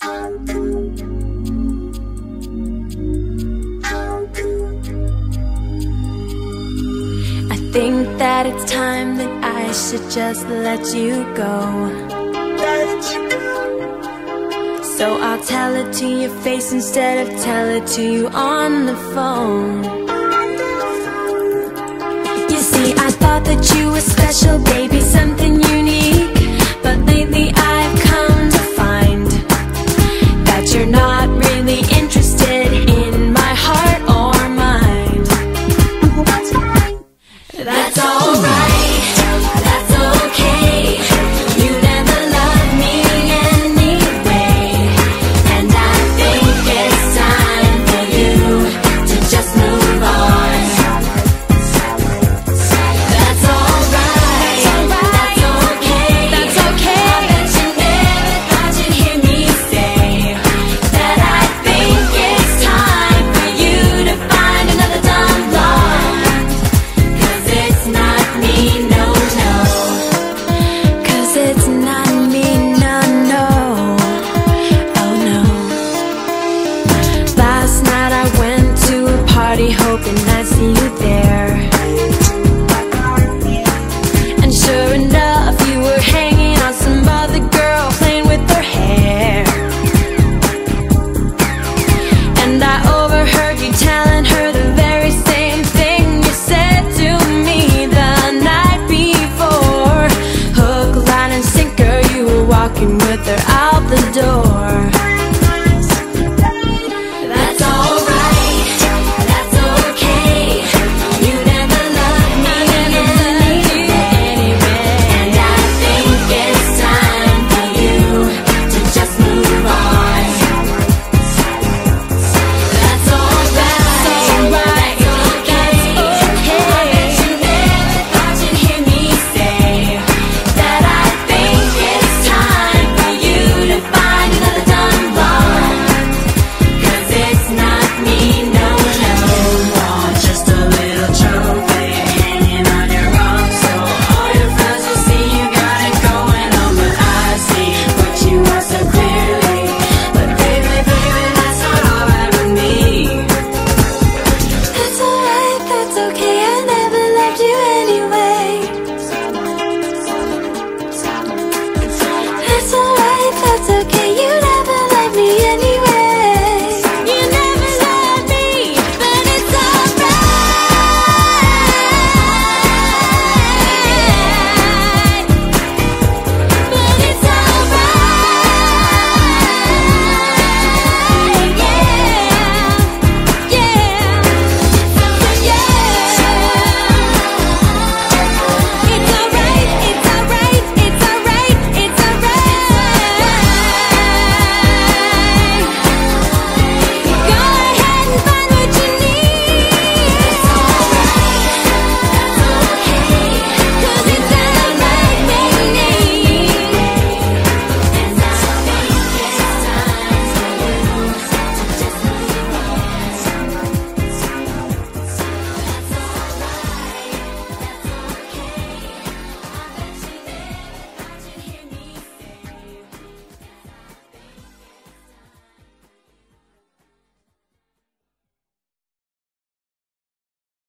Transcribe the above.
I think that it's time that I should just let you go. So I'll tell it to your face instead of tell it to you on the phone. You see, I thought that you were special, baby, something unique. But lately I've come to find that you're not really interested in my heart or mind. That's alright, that's okay. You never loved me anyway, and I think it's time for you to just move on. That's alright, that's okay. That's okay. I bet you never thought you'd hear me say that I think it's time for you to find another dumb blonde. 'Cause it's not me, no, no. 'Cause it's not me, no, no. Oh no. Last night I went to a party hoping I'd see you there. And sure enough, you were hanging on some other girl playing with her hair. And I overheard you telling her the very same thing you said to me the night before. Hook, line, and sinker, you were walking with her out the door.